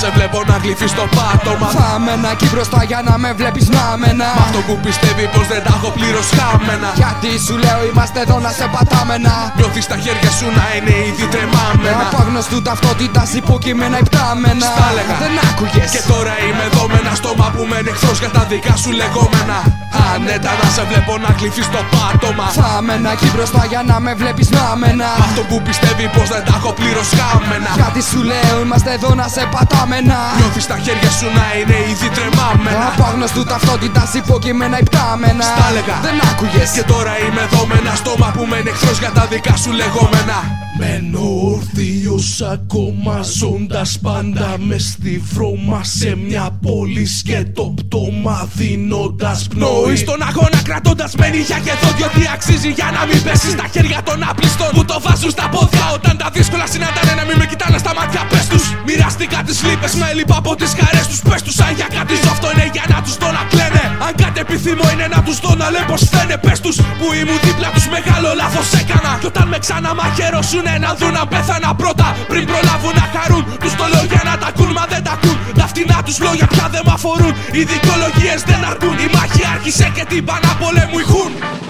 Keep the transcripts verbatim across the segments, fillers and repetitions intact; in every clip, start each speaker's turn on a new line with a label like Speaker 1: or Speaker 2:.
Speaker 1: σε βλέπω να γλυφείς στο πάτωμα.
Speaker 2: Θα μένα εκεί μπροστά για να με βλέπεις να μένα.
Speaker 1: Μ' αυτό που πιστεύει πως δεν τα έχω πλήρως χάμενα.
Speaker 2: Γιατί σου λέω είμαστε εδώ να σε πατάμενα.
Speaker 1: Νιώθεις τα χέρια σου να είναι ήδη τρεμάμενα.
Speaker 2: Από άγνωστου ταυτότητας υποκείμενα υπτάμενα.
Speaker 1: Στα έλεγα
Speaker 2: δεν άκουγες.
Speaker 1: Και τώρα είμαι εδώ με ένα στόμα που μένει εχθρός για τα δικά σου λεγόμενα. Άνετα να σε βλέπω να γλυφείς στο πάτωμα.
Speaker 2: Θα μένα εκεί μπροστά για να με βλέπεις να μένα.
Speaker 1: Μ' αυτό που πιστεύει πως δεν τα έχω πλήρως χάμενα.
Speaker 2: Γιατί σου λέω είμαστε εδώ να σε πατάμενα.
Speaker 1: Νιώθεις τα χέρια σου να είναι ήδη τρεμάμενα.
Speaker 2: Από άγνωστου ταυτότητας υποκείμενα υπτάμενα.
Speaker 1: Στα έλεγα
Speaker 2: δεν άκουγες.
Speaker 1: Και τώρα είμαι εδώ με ένα στόμα που μένει εχθρός για τα δικά σου λεγόμενα. Μένω όρθιος ακόμα ζώντας πάντα μες στη βρώμα σε μια πόλη και το πτώμα δίνοντας πνοή. Στον αγώνα κρατώντας με νύχια και δόντια ότι αξίζει για να μην πέσεις στα χέρια των άπλιστων που το βάζουν στα πόδια όταν τα δύσκολα συναντάνε να μην με κοιτάνε στα μάτια. Πες τους, μοιραστήκα τις λύπες με έλειπα από τις χαρές τους. Πες τους αν για κάτι ζω αυτό είναι για να τους δω να κλαίνε. Αν κάτι επιθυμώ είναι να τους δω να λένε πως φταίνε. Πες τους που ήμουν δίπλα τους μεγάλο λάθος έκανα. Κι όταν με ξαναμαχαιρώσουνε να δουν αν πέθανα πρώτα πριν προλάβουν να χαρούν. Τους το λέω για να τα ακούν μα δεν τα ακούν. Τα φτηνά τους λόγια πια δεν μ' αφορούν. Οι δικαιολογίες δεν αρκούν. Η μάχη άρχισε και την παναπολέμου ηχούν.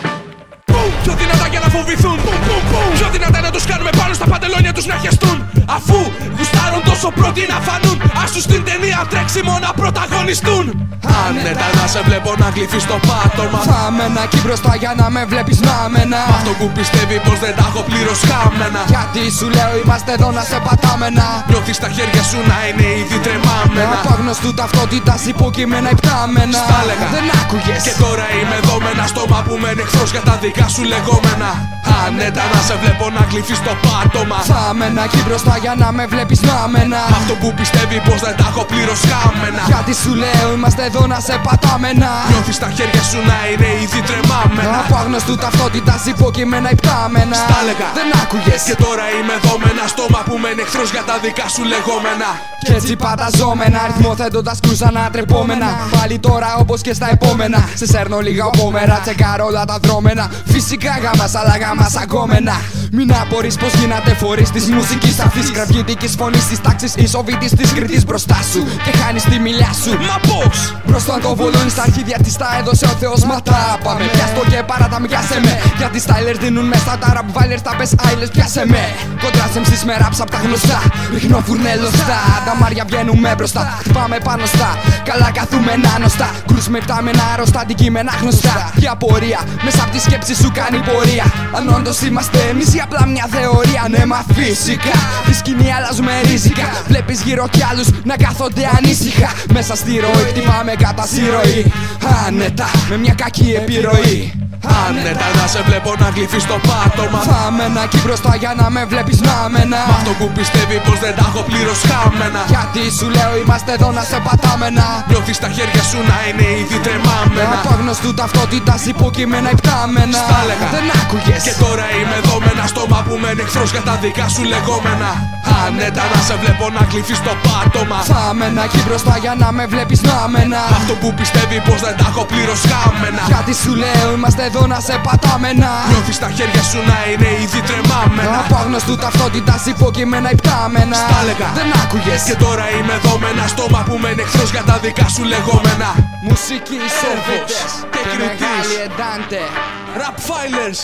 Speaker 1: Πιο δυνατά για να φοβηθούν. Πιο δυνατά να τους κάνουμε πάνω στα παντελόνια τους να χεστούν. Αφού γουστάρουν τόσο πρώτοι να φανούν. Ας τους στην ταινία τρέξιμο να πρωταγωνιστούν. Άνετα να σε βλέπω να γλυφείς στο πάτωμα.
Speaker 2: Θα μένα εκεί μπροστά για να με βλέπεις να μένα.
Speaker 1: Μ' αυτό που πιστεύει πως δεν τα έχω πλήρως χάμενα.
Speaker 2: Γιατί σου λέω είμαστε εδώ να σε πατάμενα.
Speaker 1: Νιώθεις τα χέρια σου να είναι ήδη τρεμάμενα.
Speaker 2: Από άγνωστου ταυτότητας υποκείμενα υπτάμενα.
Speaker 1: Στα έλεγα
Speaker 2: δεν άκουγες.
Speaker 1: Και τώρα είμαι εδώ με ένα στόμα που μένει εχθρός για τα δικά σου λεγόμενα. Άνετα να σε βλέπω να γλυφείς στο πάτωμα.
Speaker 2: Θα μένα εκεί μπροστά για να με βλέπεις να μένα.
Speaker 1: Μ' αυτό που πιστεύει πως δεν τα έχω πλήρως χάμενα.
Speaker 2: Γιατί σου λέω είμαστε εδώ να σε πατάμενα.
Speaker 1: Νιώθεις τα χέρια σου να είναι ήδη τρεμάμενα.
Speaker 2: Από άγνωστου ταυτότητας υποκείμενα υπτάμενα.
Speaker 1: Στα έλεγα
Speaker 2: δεν άκουγες.
Speaker 1: Και τώρα είμαι εδώ με ένα στόμα που μένει εχθρός για τα δικά σου λεγόμενα.
Speaker 2: Κι έτσι παταζόμενα, αριθμοθέτοντας κρούσα ανατρεπόμενα. Πάλι τώρα όπως και στα επόμενα. Σε σέρνω λίγα οπόμερα, τσεκάρω όλα τα δρόμενα. Φυσικά γάμας αλλά γάμας αγκόμενα. Μην απορείς πως γίνατε φορείς της μουσικής αυτής. Κραυγητικής φωνής της τάξης, ισοβήτης της κριτής μπροστά σου. Και χάνεις τη μιλιά σου.
Speaker 1: Μα πώς!
Speaker 2: Μπροστά το βολώνεις στα αρχίδια της, τα έδωσε ο Θεός. Μα τα πάμε, πιάστο και παράτα με πιάσε με. Γιατί stylers δίνουν μες στα τάρα που βάλεις τα πες άιλες πιάσε με. Κοντρά σε εμσείς με ράψα απ' τα γνωστά. Ρίχνω φουρνέλο στα, τα μάρια βγαίνουμε μπροστά. Χτυπάμε πάνω στα, καλά καθούμενα άνοστά. Κρούς με πτάμενα άρρωστα, αντικείμενα γνωστά. Η απορία μέσα απ' τη σκέψη σου κάνει πορεία. Αν όντως είμαστε εμείς ή απλά μια θεωρία. Ναι μα φυσικά, τη σκηνή αλλάζουμε ριζικά. Βλέπεις γύρω κι άλλους να κάθονται ανήσυχα. Μέσα στη ροή χτυπάμε κατά συρροή. Άνετα με μια κακή επιρροή.
Speaker 1: Άνετα να σε βλέπω να γλυφείς στο πάτωμα.
Speaker 2: Θα μένα εκεί μπροστά για να με βλέπεις να μένα.
Speaker 1: Μ' αυτό που πιστεύει πως δεν τα έχω πλήρως χάμενα.
Speaker 2: Γιατί σου λέω είμαστε εδώ να σε πατάμενα.
Speaker 1: Νιώθεις τα χέρια σου να είναι ήδη τρεμάμενα.
Speaker 2: Από άγνωστου ταυτότητας υποκείμενα υπτάμενα.
Speaker 1: Στα έλεγα
Speaker 2: δεν άκουγες.
Speaker 1: Και τώρα είμαι εδώ με ένα στόμα που μένει εχθρός για τα δικά σου λεγόμενα. Άνετα να σε βλέπω να γλυφείς στο πάτωμα.
Speaker 2: Θα μένα εκεί μπροστά για να με βλέπεις να μένα.
Speaker 1: Μ' αυτό που πιστεύει πως δεν τα έχω πλήρως χάμενα.
Speaker 2: Γιατί σου λέω είμαστε εδώ να σε πατάμενα.
Speaker 1: Νιώθεις τα χέρια σου να είναι ήδη τρεμάμενα.
Speaker 2: Από άγνωστου ταυτότητας υποκείμενα υπτάμενα.
Speaker 1: Στα έλεγα
Speaker 2: δεν άκουγες.
Speaker 1: Και τώρα είμαι εδώ με ένα στόμα που μένει εχθρός για τα δικά σου λεγόμενα.
Speaker 2: Μουσική σερβίτες
Speaker 1: και
Speaker 2: και
Speaker 1: κριτής.
Speaker 2: μεγάλη εντάντε.
Speaker 1: Rap Filers.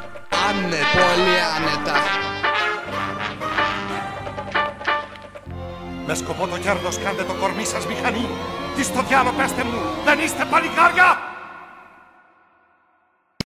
Speaker 1: Άνετα.
Speaker 2: Πολύ άνετα.
Speaker 3: Με σκοπό το κέρδος κάντε το κορμί σας μηχανή. Τι στο διάλο πέστε μου, δεν είστε παλικάρια!